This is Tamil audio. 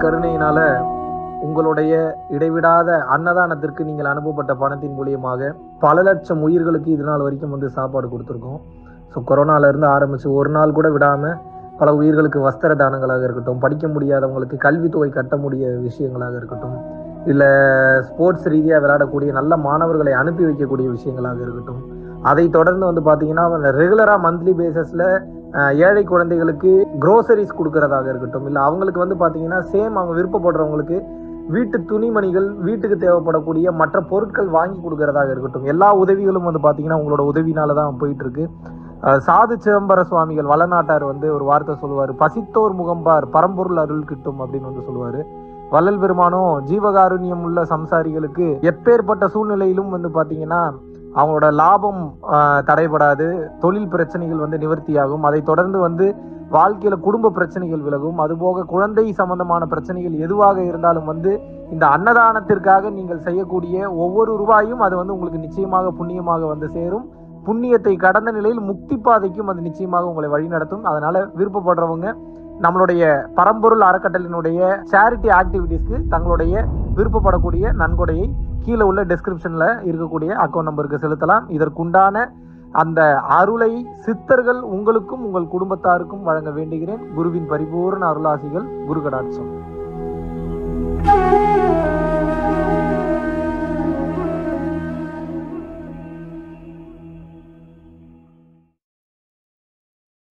குருவின் கருணையினால உங்களுடைய இடைவிடாத அன்னதானத்திற்கு நீங்கள் அனுப்பப்பட்ட பணத்தின் மூலியமாக பல லட்சம் உயிர்களுக்கு இது நாள் வரைக்கும் சாப்பாடு கொடுத்துருக்கோம். ஸோ கொரோனாலேருந்து ஆரம்பித்து ஒரு நாள் கூட விடாமல் பல உயிர்களுக்கு வஸ்திர தானங்களாக இருக்கட்டும், படிக்க முடியாதவங்களுக்கு கல்வித்தொகை கட்ட முடிய விஷயங்களாக இருக்கட்டும், இல்லை ஸ்போர்ட்ஸ் ரீதியாக விளையாடக்கூடிய நல்ல மாணவர்களை அனுப்பி வைக்கக்கூடிய விஷயங்களாக இருக்கட்டும், அதை தொடர்ந்து பார்த்தீங்கன்னா ரெகுலராக மந்த்லி பேசிஸில் ஏழை குழந்தைகளுக்கு க்ரோசரிஸ் கொடுக்கறதாக இருக்கட்டும், இல்லை அவங்களுக்கு பார்த்தீங்கன்னா சேம் அவங்க விருப்பப்படுறவங்களுக்கு வீட்டு துணிமணிகள், வீட்டுக்கு தேவைப்படக்கூடிய மற்ற பொருட்கள் வாங்கி கொடுக்கறதாக இருக்கட்டும், எல்லா உதவிகளும் பார்த்தீங்கன்னா உங்களோட உதவினால தான் போயிட்டு இருக்கு. சாது சிதம்பர சுவாமிகள் வளநாட்டார் ஒரு வார்த்தை சொல்லுவார், பசித்தோர் முகம்பார் பரம்பொருள் அருள் கிட்டும் அப்படின்னு சொல்லுவார். வள்ளல் பெருமானும் ஜீவகாருண்யம் உள்ள சம்சாரிகளுக்கு எப்பேற்பட்ட சூழ்நிலையிலும் பார்த்தீங்கன்னா அவங்களோட லாபம் தடைபடாது, தொழில் பிரச்சனைகள் நிவர்த்தியாகும், அதை தொடர்ந்து வாழ்க்கையில குடும்ப பிரச்சனைகள் விலகும், அதுபோக குழந்தை சம்பந்தமான பிரச்சனைகள் எதுவாக இருந்தாலும் இந்த அன்னதானத்திற்காக நீங்கள் செய்யக்கூடிய ஒவ்வொரு ரூபாயும் அது உங்களுக்கு நிச்சயமாக புண்ணியமாக சேரும். புண்ணியத்தை கடந்த நிலையில் முக்தி பாதைக்கும் அது நிச்சயமாக உங்களை வழிநடத்தும். அதனால விருப்பப்படுறவங்க நம்மளுடைய பரம்பொருள் அறக்கட்டளையினுடைய சேரிட்டி ஆக்டிவிட்டீஸ்க்கு தங்களுடைய விருப்பப்படக்கூடிய நன்கொடையை கீழே உள்ள டெஸ்கிரிப்ஷன்ல இருக்கக்கூடிய அக்கௌண்ட் நம்பருக்கு செலுத்தலாம். இதற்குண்டான அந்த அருளை சித்தர்கள் உங்களுக்கும் உங்கள் குடும்பத்தாருக்கும் வழங்க வேண்டுகிறேன். குருவின் பரிபூர்ண அருளாசிகள். குரு கடாட்சம்.